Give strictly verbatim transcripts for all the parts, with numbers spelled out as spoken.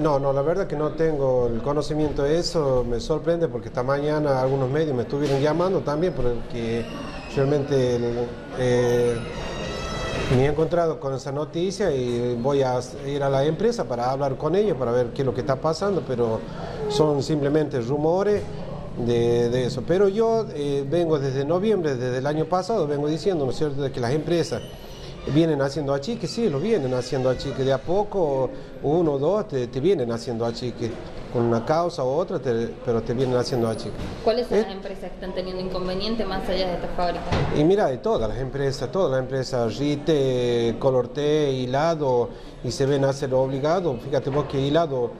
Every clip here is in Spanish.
no, no, la verdad que no tengo el conocimiento de eso, me sorprende porque esta mañana algunos medios me estuvieron llamando también porque realmente el, eh, me he encontrado con esa noticia y voy a ir a la empresa para hablar con ellos, para ver qué es lo que está pasando, pero son simplemente rumores de, de eso. Pero yo eh, vengo desde noviembre, desde el año pasado, vengo diciendo, ¿no es cierto?, de que las empresas vienen haciendo achique, sí, lo vienen haciendo achique, de a poco, uno o dos, te, te vienen haciendo achique, con una causa u otra, te, pero te vienen haciendo achique. ¿Cuáles son ¿Eh? las empresas que están teniendo inconvenientes más allá de esta fábrica? Y mira, de todas las empresas, todas las empresas, Rite, Colorté, Hilado, y se ven a ser obligados. Fíjate vos que Hilado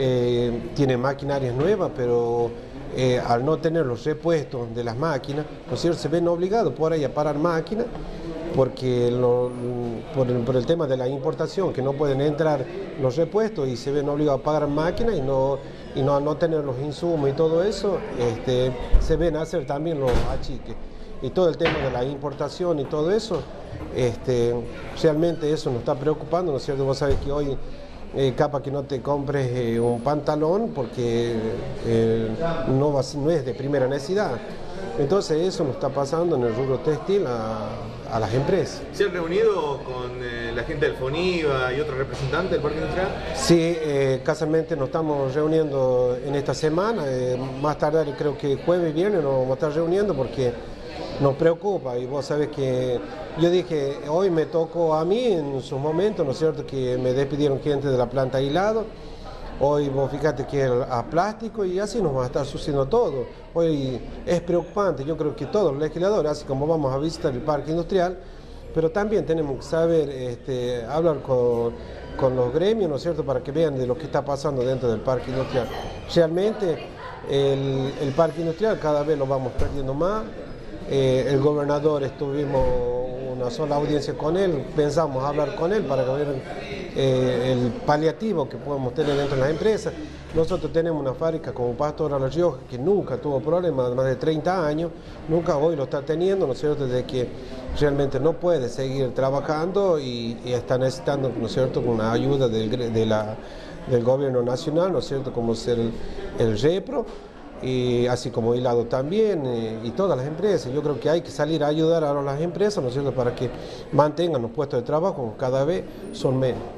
eh, tiene maquinarias nuevas, pero eh, al no tener los repuestos de las máquinas, ¿no es cierto?, se ven obligados por ahí a parar máquinas, porque lo, por, el, por el tema de la importación, que no pueden entrar los repuestos y se ven obligados a pagar máquinas y no, y no, no tener los insumos y todo eso, este, se ven hacer también los achiques. Y todo el tema de la importación y todo eso, este, realmente eso nos está preocupando, ¿no es cierto? Vos sabés que hoy eh, capaz que no te compres eh, un pantalón porque eh, no, va, no es de primera necesidad. Entonces eso nos está pasando en el rubro textil a, a las empresas. ¿Se han reunido con eh, la gente del FONIVA y otros representantes del Parque Industrial? Sí, eh, casualmente nos estamos reuniendo en esta semana, eh, más tarde creo que jueves y viernes nos vamos a estar reuniendo porque nos preocupa y vos sabés que yo dije, hoy me tocó a mí en sus momentos, ¿no es cierto?, que me despidieron gente de la planta Hilado. Hoy vos fíjate que a plástico y así nos va a estar sucediendo todo. Hoy es preocupante, yo creo que todos los legisladores, así como vamos a visitar el parque industrial, pero también tenemos que saber este, hablar con, con los gremios, ¿no es cierto?, para que vean de lo que está pasando dentro del parque industrial. Realmente el, el parque industrial cada vez lo vamos perdiendo más. Eh, el gobernador, estuvimos una sola audiencia con él, pensamos hablar con él para ver eh, el paliativo que podemos tener dentro de las empresas. Nosotros tenemos una fábrica como Pastora La Rioja que nunca tuvo problemas, más de treinta años, nunca hoy lo está teniendo, ¿no es cierto?, desde que realmente no puede seguir trabajando y, y está necesitando, ¿no es cierto?, una ayuda del, de la, del gobierno nacional, ¿no es cierto?, como ser el, el REPRO. Y así como Hilado también, eh, y todas las empresas. Yo creo que hay que salir a ayudar a las empresas, ¿no es cierto?, para que mantengan los puestos de trabajo, cada vez son menos.